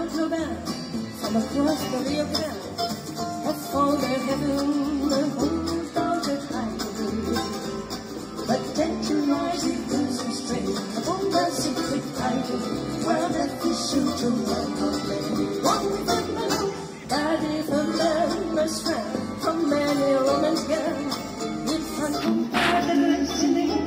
global, from across the Rio Grande, have found their heaven, the home down at highway. But then to rise, it goes astray, upon the secret highway, where that fish shoot to walk away. Walk with them alone, but if a man must run from many a woman's girl, if uncomparable sinning,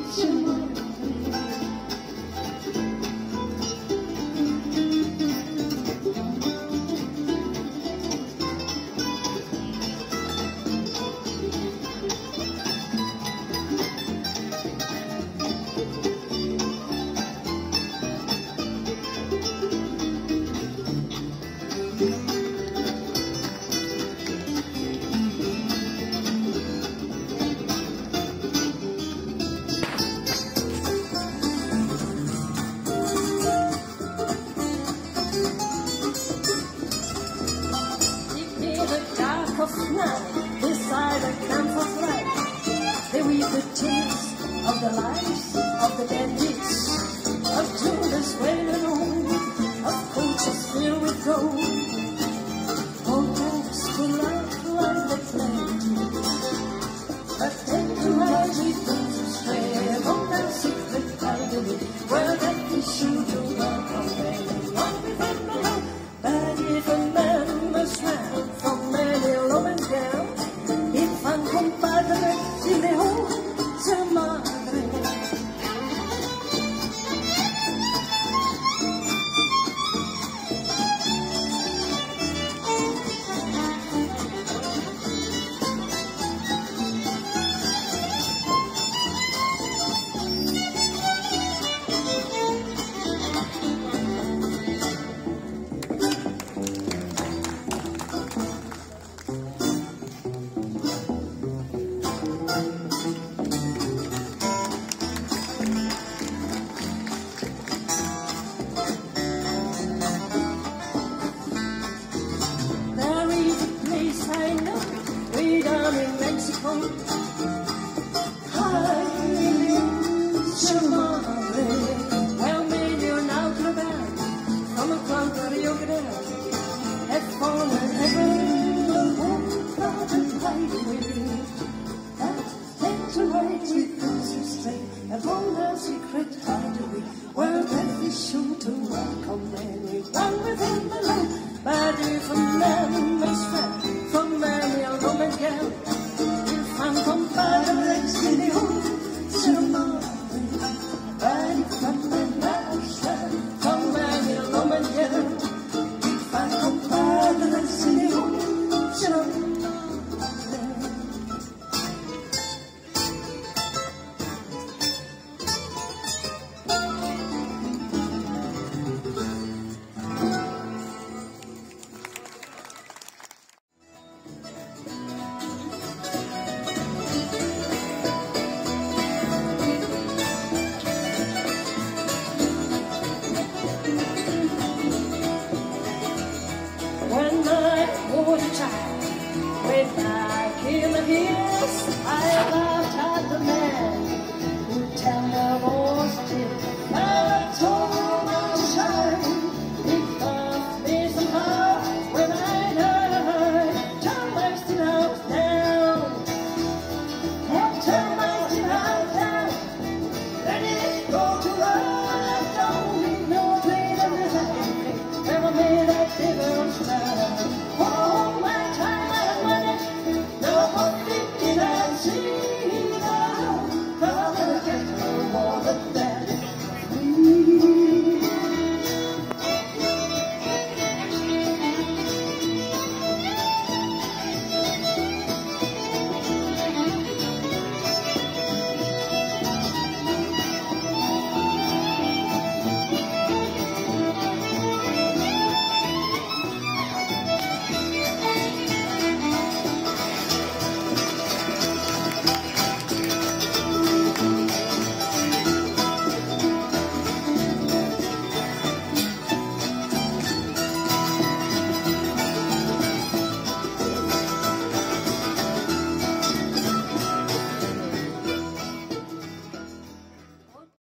beside a camp of light, they weave the tales of the lives of the bandits, of tuners well alone, of coaches filled with gold, all tanks full of life that plenty. But then to rise it goes astray, on that secret hideaway, where that fish shoot to walk away. Not with them alone, but if a man must run from many a woman's girl, if uncomparable in the home, sa madre. Upon the secret hideaway, where that fish shoot to walk on their way. One with him alone, but if a man must run